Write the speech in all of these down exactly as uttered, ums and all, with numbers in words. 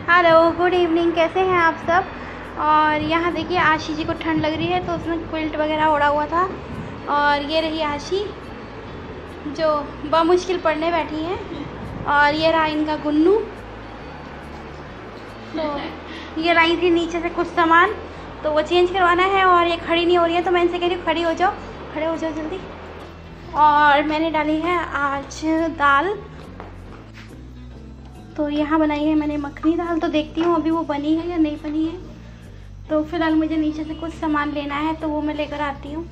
Hello, good evening. कैसे हैं आप सब। और यहाँ देखिए आशी जी को ठंड लग रही है तो उसमें क्विल्ट वगैरह ओढ़ा हुआ था। और ये रही आशी जो बमुश्किल पढ़ने बैठी हैं। और ये रहा इनका गुन्नू। तो ये लाई थी नीचे से कुछ सामान तो वो चेंज करवाना है और ये खड़ी नहीं हो रही है तो मैं इनसे कह रही हूँ खड़ी हो जाओ, खड़े हो जाओ जल्दी। और मैंने डाली है आज दाल। तो यहाँ बनाई है मैंने मखनी दाल। तो देखती हूँ अभी वो बनी है या नहीं बनी है। तो फिलहाल मुझे नीचे से कुछ सामान लेना है तो वो मैं लेकर आती हूँ।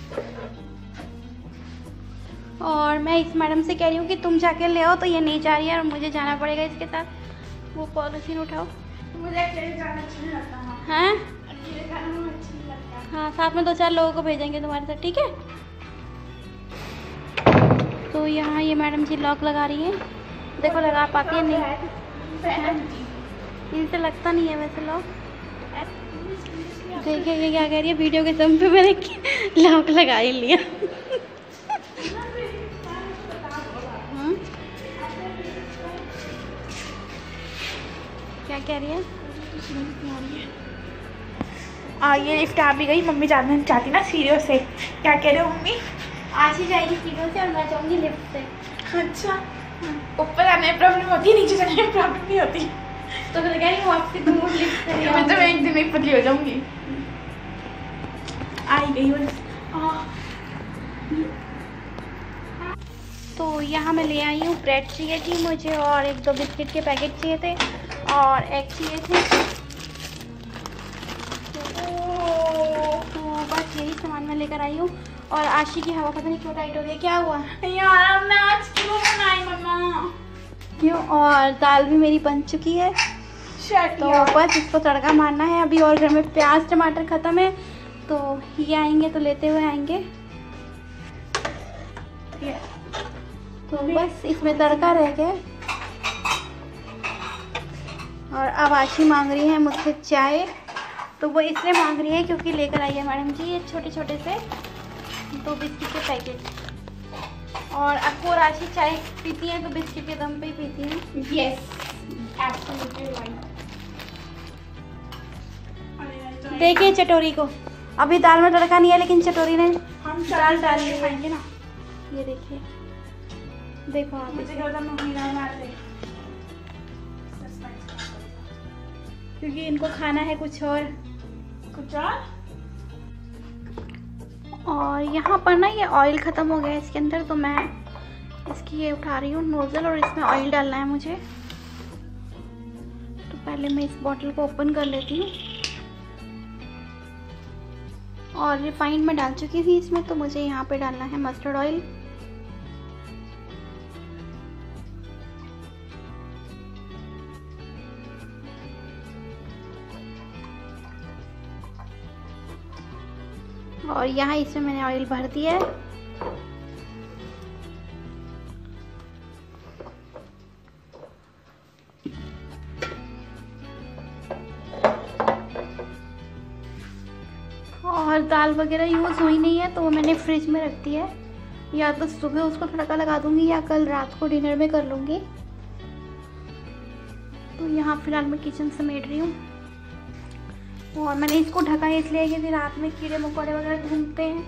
और मैं इस मैडम से कह रही हूँ कि तुम जाके ले आओ तो ये नहीं जा रही है और मुझे जाना पड़ेगा इसके साथ। वो पॉलिथीन उठाओ। मुझे अकेले जाना अच्छा नहीं लगता। हैं? अकेले जाना मुझे अच्छा नहीं लगता। हाँ, साथ में दो चार लोगों को भेजेंगे तुम्हारे साथ, ठीक है। तो यहाँ ये मैडम जी लॉक लगा रही है। देखो लगा पाती है नहीं, इनसे लगता नहीं है वैसे लॉक। देखिए ये क्या कह रही है, वीडियो के दम पे मैंने लॉक लगा ही लिया। क्या कह रही है? आ, ये लिफ्ट आ भी गई। मम्मी जाना चाहती ना सीढ़ियों से। क्या कह रहे हो मम्मी? आज ही जाएगी सीढ़ियों से और मैं जाऊँगी लिफ्ट से। अच्छा, ऊपर आने में प्रॉब्लम होती है, नीचे जाने में प्रॉब्लम नहीं होती। तो फिर कह रही हूँ आपसे दूर लिफ्ट से मैं तो एक दिन एक पतली हो जाऊंगी। आई गई बस। तो यहाँ मैं ले आई हूँ ब्रेड चाहिए थी मुझे और एक दो बिस्किट के पैकेट चाहिए थे और एग चाहिए थे। तो बस यही सामान मैं लेकर आई हूँ। और आशी की हवा पता नहीं क्यों टाइट हो गई, क्या हुआ यार मैं आज क्यों बनाई मम्मा? क्यों? और दाल भी मेरी बन चुकी है तो बस इसको तड़का मारना है अभी। और घर में प्याज टमाटर ख़त्म है तो ये आएंगे तो लेते हुए आएंगे। तो बस इसमें तड़का रह गया। और अब आशी मांग रही है मुझसे चाय। तो वो इसलिए मांग रही है क्योंकि लेकर आई है मैडम जी ये छोटे छोटे से दो बिस्किट के पैकेट। और अक्सर आशी चाय पीती हैं तो बिस्किट के दम पे ही पीती हैं। Yes, absolutely right. देखिए चटोरी को, अभी दाल में तड़का नहीं है लेकिन चटोरी ने हम दाल डाल के खाएंगे ना। ये देखिए, देखो आप मुझे इसे, क्या होता मम्मी ना मारते क्योंकि इनको खाना है कुछ और कुछ और। और यहाँ पर ना ये ऑयल ख़त्म हो गया है इसके अंदर तो मैं इसकी ये उठा रही हूँ नोज़ल और इसमें ऑयल डालना है मुझे। तो पहले मैं इस बॉटल को ओपन कर लेती हूँ। और रिफाइंड में डाल चुकी थी इसमें तो मुझे यहाँ पे डालना है मस्टर्ड ऑयल। और यहाँ इसमें मैंने ऑयल भर दिया है। और दाल वगैरह यूज़ हुई नहीं है तो वो मैंने फ्रिज में रख दिया है। या तो सुबह उसको तड़का लगा दूंगी या कल रात को डिनर में कर लूँगी। तो यहाँ फिलहाल मैं किचन समेट रही हूँ। और मैंने इसको ढका इसलिए क्योंकि रात में कीड़े मकोड़े वगैरह घूमते हैं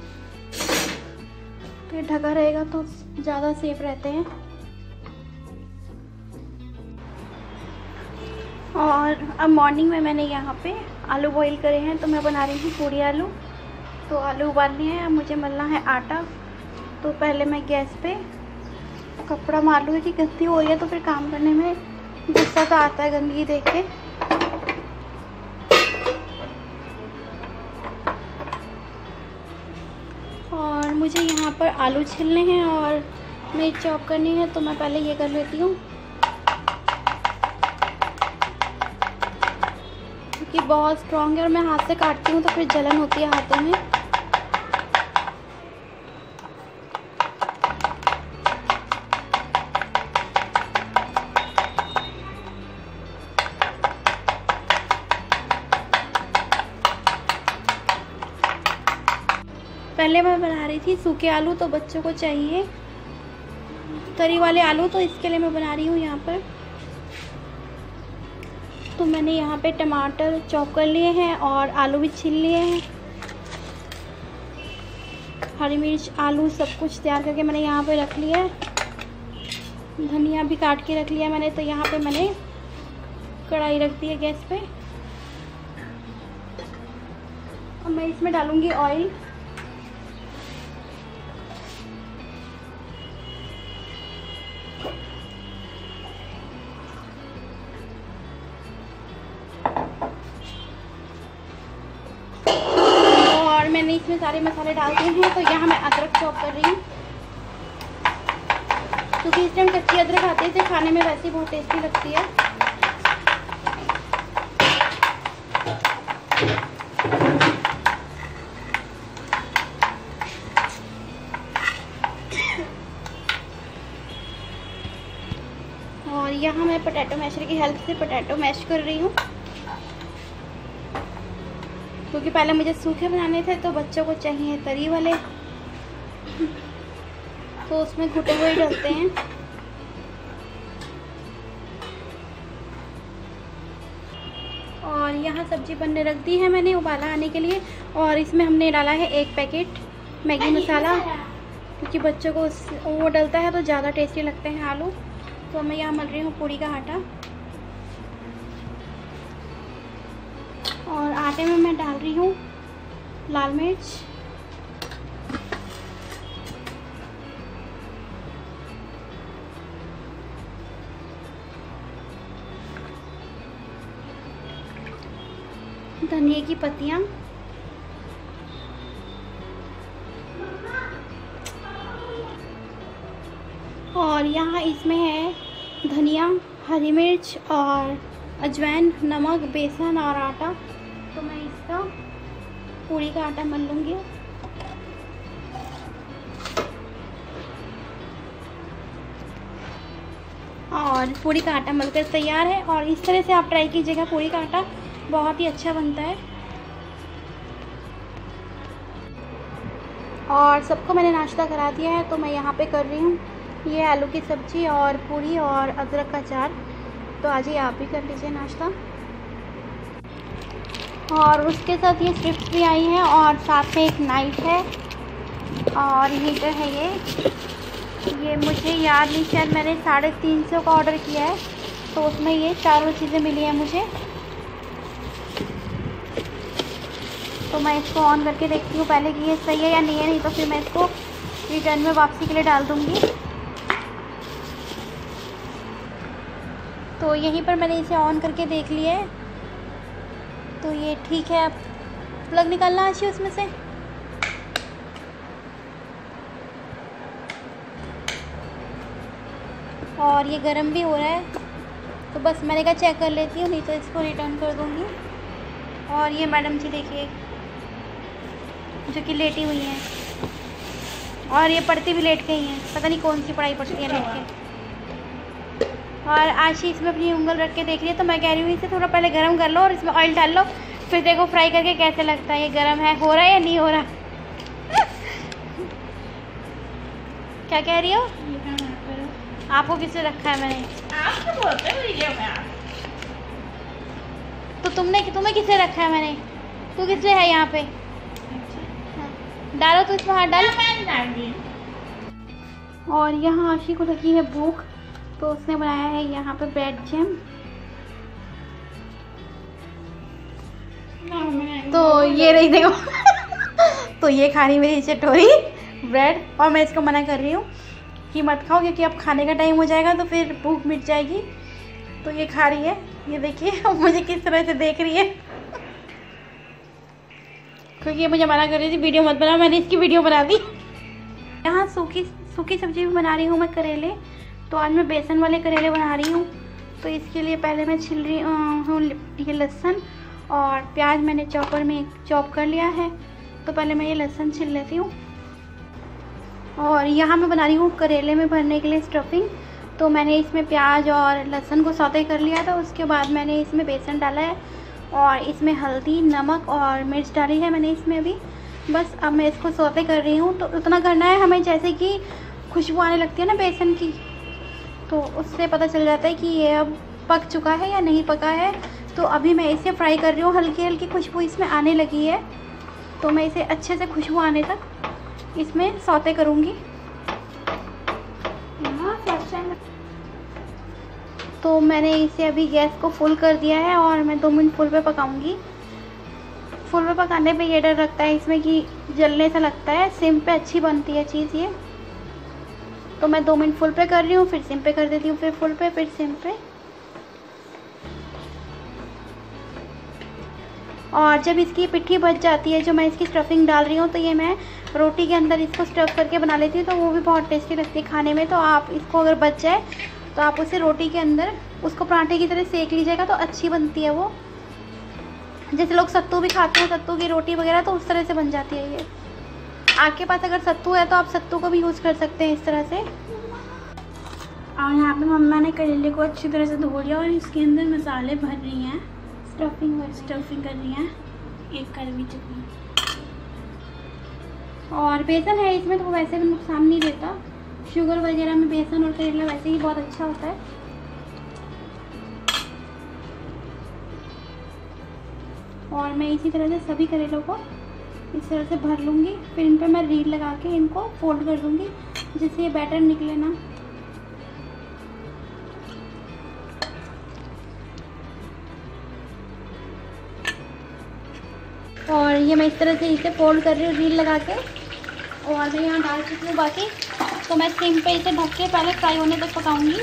तो ये ढका रहेगा तो ज़्यादा सेफ रहते हैं। और अब मॉर्निंग में मैंने यहाँ पे आलू बॉईल करे हैं तो मैं बना रही हूँ पूड़ी आलू। तो आलू उबालने हैं, मुझे मलना है आटा। तो पहले मैं गैस पे कपड़ा मार लूँगी कि गंदी हो रही है तो फिर काम करने में गुस्सा तो आता है गंदगी देख के। और मुझे यहाँ पर आलू छीलने हैं और मिर्च चॉप करनी है तो मैं पहले ये कर लेती हूँ क्योंकि बहुत स्ट्रॉन्ग है और मैं हाथ से काटती हूँ तो फिर जलन होती है हाथों में। पहले मैं बना रही थी सूखे आलू तो बच्चों को चाहिए तरी वाले आलू तो इसके लिए मैं बना रही हूँ यहाँ पर। तो मैंने यहाँ पे टमाटर चॉप कर लिए हैं और आलू भी छील लिए हैं। हरी मिर्च, आलू सब कुछ तैयार करके मैंने यहाँ पे रख लिया है। धनिया भी काट के रख लिया मैंने। तो यहाँ पे मैंने कढ़ाई रख दी है गैस पे। और मैं इसमें डालूँगी ऑयल। मैंने इसमें सारे मसाले डाल दिए हैं। तो यहाँ मैं अदरक चॉप कर रही हूँ, क्योंकि इस टाइम कच्ची अदरक आती है इसे खाने में वैसे ही बहुत टेस्टी लगती है। और यहाँ मैं पोटैटो मैशर की हेल्प से पोटैटो मैश कर रही हूँ, क्योंकि पहले मुझे सूखे बनाने थे तो बच्चों को चाहिए तरी वाले, तो उसमें घुटे हुए डलते हैं। और यहाँ सब्जी बनने रख दी है मैंने उबाला आने के लिए। और इसमें हमने डाला है एक पैकेट मैगी मसाला, क्योंकि बच्चों को वो डलता है तो ज़्यादा टेस्टी लगते हैं आलू। तो मैं यहाँ मल रही हूँ पूड़ी का आटा। और आटे में मैं डाल रही हूँ लाल मिर्च, धनिया की पत्तियाँ, और यहाँ इसमें है धनिया, हरी मिर्च और अजवाइन, नमक, बेसन और आटा। तो मैं इसका पूरी का आटा मल लूँगी। और पूरी का आटा मलकर तैयार है। और इस तरह से आप ट्राई कीजिएगा, पूरी का आटा बहुत ही अच्छा बनता है। और सबको मैंने नाश्ता करा दिया है। तो मैं यहाँ पे कर रही हूँ ये आलू की सब्ज़ी और पूरी और अदरक का अचार। तो आज ही आप भी कर लीजिए नाश्ता। और उसके साथ ये स्ट्रिप्स भी आई हैं और साथ में एक नाइफ है और हीटर है। ये ये मुझे याद नहीं, शायद मैंने साढ़े तीन सौ का ऑर्डर किया है, तो उसमें ये चारों चीज़ें मिली हैं मुझे। तो मैं इसको ऑन करके देखती हूँ पहले कि ये सही है या नहीं है, नहीं तो फिर मैं इसको रिटर्न में वापसी के लिए डाल दूँगी। तो यहीं पर मैंने इसे ऑन करके देख लिया है। तो ये ठीक है। अब प्लग निकालना अच्छी उसमें से। और ये गर्म भी हो रहा है, तो बस मैंने कहा चेक कर लेती हूँ, नहीं तो इसको रिटर्न कर दूँगी। और ये मैडम जी देखिए जो कि लेटी हुई हैं, और ये पढ़ती भी लेट गई हैं, पता नहीं कौन सी पढ़ाई पढ़ती है लेट के। और आशी इसमें अपनी उंगल रख के देख रही है। तो मैं कह रही हूँ इसे थोड़ा पहले गरम कर लो और इसमें ऑयल डाल लो, फिर देखो फ्राई करके कैसे लगता है। ये गरम है, हो रहा है या नहीं हो रहा? क्या कह रही हो? आपको किससे रखा है मैंने? आपको बोलते हैं वीडियो में आप। तो तुमने तुम्हें किससे रखा है मैंने? तू किस लिए है यहाँ पे? डालो तो इसमें हाथ डाल। और यहाँ आशी को लगी है भूख, तो उसने बनाया है यहाँ पे ब्रेड जैम। तो ये रही देखो तो ये खा रही मेरी चटोरी ब्रेड। और मैं इसको मना कर रही हूँ कि मत खाओ, क्योंकि अब खाने का टाइम हो जाएगा तो फिर भूख मिट जाएगी। तो ये खा रही है, ये देखिए मुझे किस तरह से देख रही है, क्योंकि ये मुझे मना कर रही थी वीडियो मत बना। मैंने इसकी वीडियो बना दी। यहाँ सूखी सूखी सब्जी भी बना रही हूँ मैं, करेले। तो आज मैं बेसन वाले करेले बना रही हूँ। तो इसके लिए पहले मैं छिल रही हूँ ये लहसुन और प्याज, मैंने चॉपर में चॉप कर लिया है। तो पहले मैं ये लहसुन छिल लेती हूँ। और यहाँ मैं बना रही हूँ करेले में भरने के लिए स्टफिंग। तो मैंने इसमें प्याज और लहसुन को सौते कर लिया था। उसके बाद मैंने इसमें बेसन डाला है और इसमें हल्दी, नमक और मिर्च डाली है मैंने इसमें अभी। बस अब मैं इसको सौते कर रही हूँ। तो उतना करना है हमें, जैसे कि खुशबू आने लगती है ना बेसन की, तो उससे पता चल जाता है कि ये अब पक चुका है या नहीं पका है। तो अभी मैं इसे फ्राई कर रही हूँ। हल्की हल्की खुशबू इसमें आने लगी है, तो मैं इसे अच्छे से खुशबू आने तक इसमें सौते करूँगी। तो मैंने इसे अभी गैस को फुल कर दिया है और मैं दो मिनट फुल पे पकाऊंगी। फुल पे पकाने पे ये डर लगता है इसमें कि जलने सा लगता है। सिम पे अच्छी बनती है चीज़ ये। तो मैं दो मिनट फुल पे कर रही हूँ, फिर सिम पे कर देती हूँ, फिर फुल पे, फिर सिम पे। और जब इसकी पिट्ठी बच जाती है, जो मैं इसकी स्टफिंग डाल रही हूँ, तो ये मैं रोटी के अंदर इसको स्टफ़ करके बना लेती हूँ। तो वो भी बहुत टेस्टी लगती है खाने में। तो आप इसको अगर बच जाए तो आप उसे रोटी के अंदर उसको पराठे की तरह सेक लीजिएगा, तो अच्छी बनती है वो। जैसे लोग सत्तू भी खाते हैं, सत्तू की रोटी वगैरह, तो उस तरह से बन जाती है ये। आपके पास अगर सत्तू है तो आप सत्तू को भी यूज़ कर सकते हैं इस तरह से। और यहाँ पे मम्मा ने करेले को अच्छी तरह से धो लिया और इसके अंदर मसाले भर रही हैं, स्टफिंग स्टफिंग कर रही हैं। एक कड़वी चटनी और बेसन है इसमें, तो वो वैसे भी नुकसान नहीं देता। शुगर वगैरह में बेसन और करेला वैसे ही बहुत अच्छा होता है। और मैं इसी तरह से सभी करेलों को इस तरह से भर लूँगी। फिर इन पर मैं रील लगा के इनको फोल्ड कर दूँगी, जिससे ये बैटर निकले ना। और ये मैं इस तरह से इसे फोल्ड कर रही हूँ रील लगा के। और मैं यहाँ डाल चुकी हूँ बाकी। तो मैं सिम पे इसे ढक के पहले फ्राई होने तक पकाऊंगी।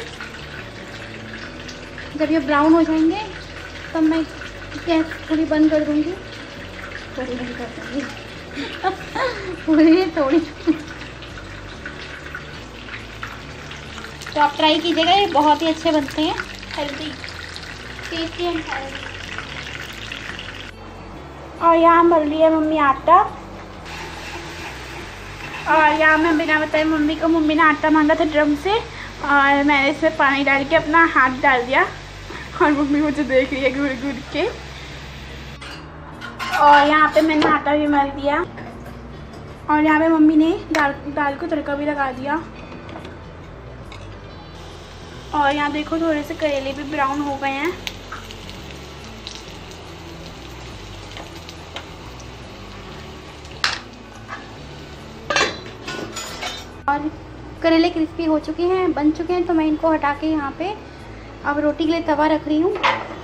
जब ये ब्राउन हो जाएंगे तब मैं गैस थोड़ी बंद कर दूँगी। थोड़ी बंद कर दूँगी पूरी थोड़ी। तो आप ट्राई कीजिएगा, ये बहुत ही अच्छे बनते हैं, हेल्दी, टेस्टी एंड हेल्दी। और यहाँ भर लिया मम्मी आटा। और यहाँ मैं बिना बताए मम्मी को, मम्मी ने आटा मांगा था ड्रम से, और मैंने इसमें पानी डाल के अपना हाथ डाल दिया और मम्मी मुझे देख रही है घूर घूर के। और यहाँ पे मैंने आटा भी मल दिया और यहाँ पे मम्मी ने दाल दाल को तड़का भी लगा दिया। और यहाँ देखो थोड़े से करेले भी ब्राउन हो गए हैं। और करेले क्रिस्पी हो चुके हैं, बन चुके हैं। तो मैं इनको हटा के यहाँ पे अब रोटी के लिए तवा रख रही हूँ।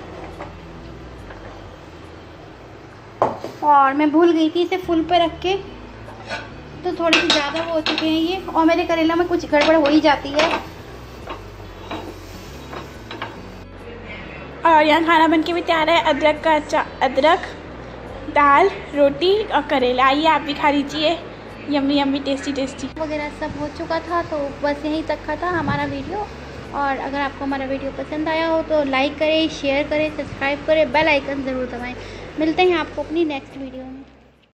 और मैं भूल गई थी इसे फुल पे रख के, तो थोड़े से ज़्यादा हो चुके हैं ये। और मेरे करेला में कुछ गड़बड़ हो ही जाती है। और यहाँ खाना बनके भी तैयार है। अदरक का अचार, अदरक, दाल, रोटी और करेला। आइए आप भी खा लीजिए। यम्मी यम्मी टेस्टी टेस्टी वगैरह सब हो चुका था। तो बस यहीं तक का था हमारा वीडियो। और अगर आपको हमारा वीडियो पसंद आया हो तो लाइक करें, शेयर करें, सब्सक्राइब करें, बेल आइकन ज़रूर दबाएं। मिलते हैं आपको अपनी नेक्स्ट वीडियो।